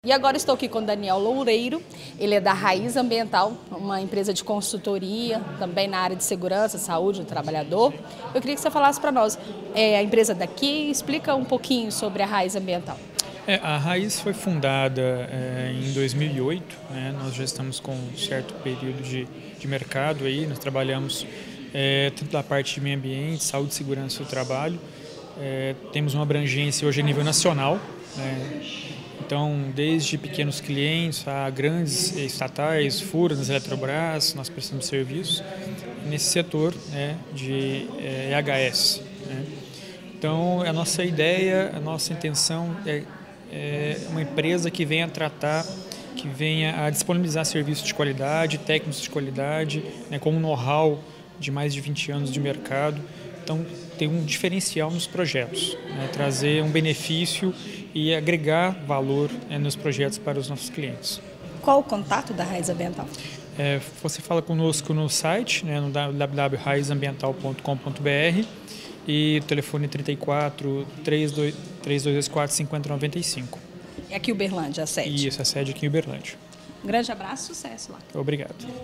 E agora estou aqui com o Daniel Loureiro, ele é da Raiz Ambiental, uma empresa de consultoria, também na área de segurança, saúde do trabalhador. Eu queria que você falasse para nós, a empresa daqui, explica um pouquinho sobre a Raiz Ambiental. A Raiz foi fundada em 2008, né? Nós já estamos com um certo período de mercado aí, nós trabalhamos tanto da parte de meio ambiente, saúde e segurança do trabalho, temos uma abrangência hoje a nível nacional, né? Então, desde pequenos clientes a grandes estatais, Furnas, Eletrobras, nós prestamos serviços nesse setor, né, de EHS. Né? Então, a nossa ideia, a nossa intenção é uma empresa que venha tratar, que venha a disponibilizar serviços de qualidade, técnicos de qualidade, né, com um know-how de mais de 20 anos de mercado. Então, tem um diferencial nos projetos, né, trazer um benefício e agregar valor nos projetos para os nossos clientes. Qual o contato da Raiz Ambiental? Você fala conosco no site, né, no www.raizambiental.com.br e o telefone 34 3224 5095. É aqui Uberlândia, a sede? Isso, a sede aqui em Uberlândia. Um grande abraço, sucesso lá. Obrigado.